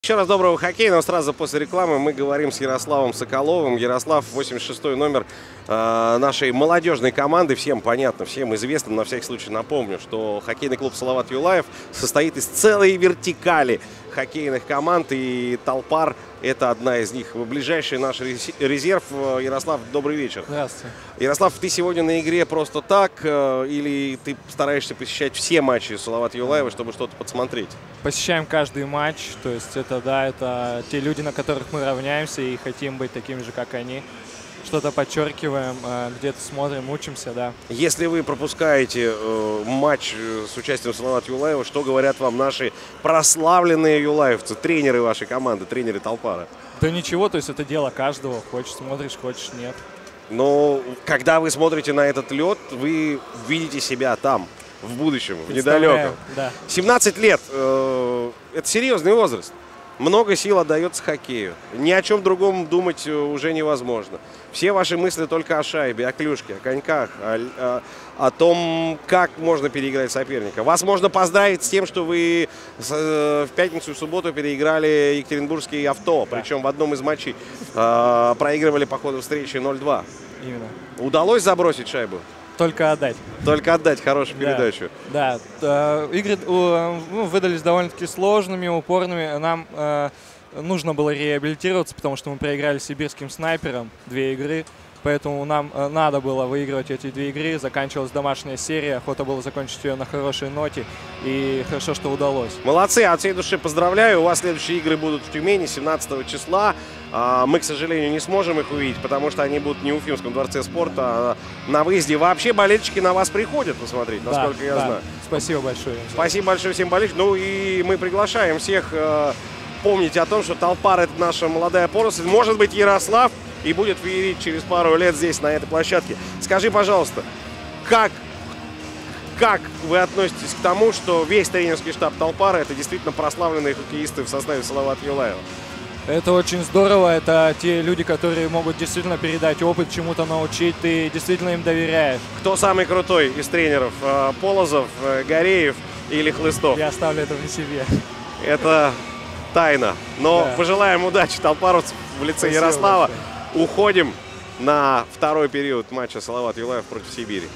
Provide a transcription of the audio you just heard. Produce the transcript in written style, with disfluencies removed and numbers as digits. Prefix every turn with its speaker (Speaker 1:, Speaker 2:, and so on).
Speaker 1: Еще раз доброго хоккея, но сразу после рекламы мы говорим с Ярославом Соколовым. Ярослав, 86-й номер нашей молодежной команды. Всем понятно, всем известно, на всякий случай напомню, что хоккейный клуб «Салават Юлаев» состоит из целой вертикали хоккейных команд, и Талпар – это одна из них. Ближайший наш резерв. Ярослав, добрый вечер.
Speaker 2: Здравствуйте.
Speaker 1: Ярослав, ты сегодня на игре просто так, или ты стараешься посещать все матчи «Салават Юлаева», чтобы что-то подсмотреть?
Speaker 2: Посещаем каждый матч, то есть это те люди, на которых мы равняемся и хотим быть такими же, как они. Что-то подчеркиваем, где-то смотрим, учимся, да.
Speaker 1: Если вы пропускаете матч с участием «Салават Юлаева», что говорят вам наши прославленные юлаевцы, тренеры вашей команды, тренеры Талпара?
Speaker 2: Да ничего, то есть это дело каждого. Хочешь смотришь, хочешь нет.
Speaker 1: Но когда вы смотрите на этот лед, вы видите себя там, в будущем, в недалеком.
Speaker 2: Да.
Speaker 1: 17 лет это серьезный возраст. Много сил отдается хоккею. Ни о чем другом думать уже невозможно. Все ваши мысли только о шайбе, о клюшке, о коньках, о том, как можно переиграть соперника. Вас можно поздравить с тем, что вы в пятницу и в субботу переиграли Екатеринбургский авто. Да. Причем в одном из матчей проигрывали по ходу встречи 0-2.
Speaker 2: Именно.
Speaker 1: Удалось забросить шайбу?
Speaker 2: Только отдать.
Speaker 1: Только отдать хорошую передачу.
Speaker 2: Да. Игры выдались довольно-таки сложными, упорными. Нам нужно было реабилитироваться, потому что мы проиграли сибирским снайпером 2 игры. Поэтому нам надо было выигрывать эти 2 игры. Заканчивалась домашняя серия. Охота было закончить ее на хорошей ноте. И хорошо, что удалось.
Speaker 1: Молодцы, от всей души поздравляю. У вас следующие игры будут в Тюмени 17 числа. Мы, к сожалению, не сможем их увидеть, потому что они будут не в Уфимском дворце спорта, а на выезде. Вообще болельщики на вас приходят посмотреть, насколько я знаю.
Speaker 2: Спасибо большое.
Speaker 1: Спасибо большое всем болельщикам. Ну и мы приглашаем всех помнить о том, что Талпар – это наша молодая поросль. Может быть, Ярослав и будет феерить через пару лет здесь, на этой площадке. Скажи, пожалуйста, как вы относитесь к тому, что весь тренерский штаб Талпара – это действительно прославленные хоккеисты в составе «Салават Юлаева»?
Speaker 2: Это очень здорово, это те люди, которые могут действительно передать опыт, чему-то научить, ты действительно им доверяешь.
Speaker 1: Кто самый крутой из тренеров? Полозов, Гореев или Хлыстов?
Speaker 2: Я оставлю это при себе.
Speaker 1: Это тайна. Но да. Пожелаем удачи талпаровцев в лице Ярослава. Уходим на второй период матча «Салават Юлаев» против Сибири.